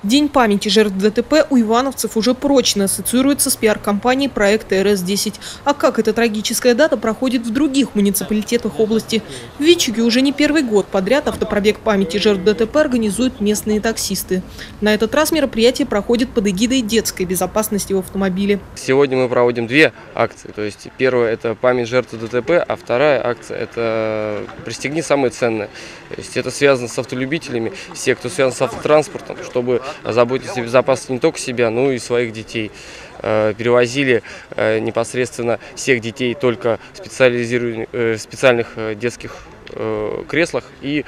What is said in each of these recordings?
День памяти жертв ДТП у ивановцев уже прочно ассоциируется с пиар-компанией проекта РС-10. А как эта трагическая дата проходит в других муниципалитетах области? В Вичуге уже не первый год подряд автопробег памяти жертв ДТП организуют местные таксисты. На этот раз мероприятие проходит под эгидой детской безопасности в автомобиле. Сегодня мы проводим две акции. То есть первая – это память жертв ДТП, а вторая акция – это «Пристегни самое ценное». То есть это связано с автолюбителями, все, кто связан с автотранспортом, чтобы заботиться о безопасности не только себя, но и своих детей. Перевозили непосредственно всех детей только в специальных детских креслах и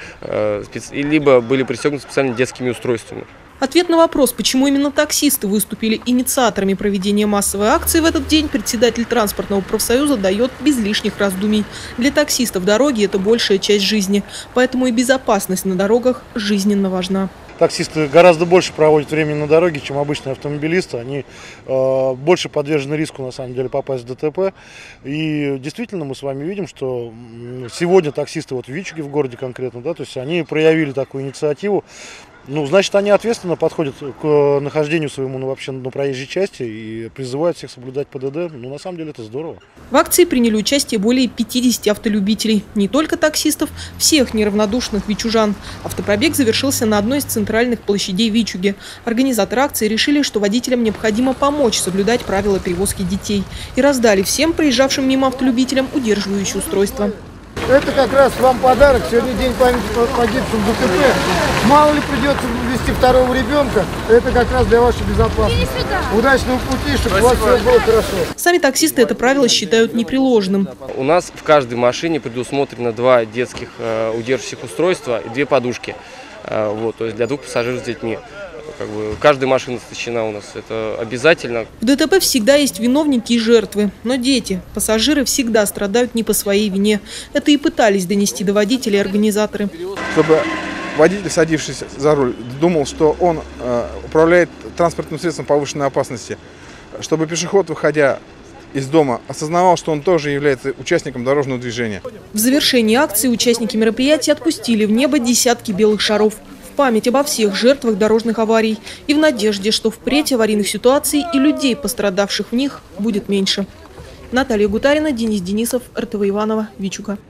либо были пристегнуты специальными детскими устройствами. Ответ на вопрос, почему именно таксисты выступили инициаторами проведения массовой акции в этот день, председатель транспортного профсоюза дает без лишних раздумий. Для таксистов дороги – это большая часть жизни, поэтому и безопасность на дорогах жизненно важна. Таксисты гораздо больше проводят времени на дороге, чем обычные автомобилисты. Они больше подвержены риску, на самом деле, попасть в ДТП. И действительно мы с вами видим, что сегодня таксисты в Вичуге, в городе конкретно, да, то есть они проявили такую инициативу. Ну, значит, они ответственно подходят к нахождению своему на проезжей части и призывают всех соблюдать ПДД. Ну, на самом деле, это здорово. В акции приняли участие более 50 автолюбителей. Не только таксистов, всех неравнодушных вичужан. Автопробег завершился на одной из центральных площадей Вичуги. Организаторы акции решили, что водителям необходимо помочь соблюдать правила перевозки детей. И раздали всем проезжавшим мимо автолюбителям удерживающие устройства. Это как раз вам подарок. Сегодня день памяти погибшим в ДТП. Мало ли придется ввести второго ребенка. Это как раз для вашей безопасности. Удачного пути, чтобы у вас все было хорошо. Сами таксисты это правило считают непреложным. У нас в каждой машине предусмотрено 2 детских удерживающих устройства и 2 подушки. То есть для 2 пассажиров с детьми. Каждая машина оснащена у нас, это обязательно. В ДТП всегда есть виновники и жертвы, но дети, пассажиры всегда страдают не по своей вине. Это и пытались донести до водителей организаторы. Чтобы водитель, садившись за руль, думал, что он управляет транспортным средством повышенной опасности, чтобы пешеход, выходя из дома, осознавал, что он тоже является участником дорожного движения. В завершении акции участники мероприятия отпустили в небо десятки белых шаров. Память обо всех жертвах дорожных аварий и в надежде, что впредь аварийных ситуаций и людей, пострадавших в них, будет меньше. Наталья Гутарина, Денис Денисов, РТВ Иваново, Вичуга.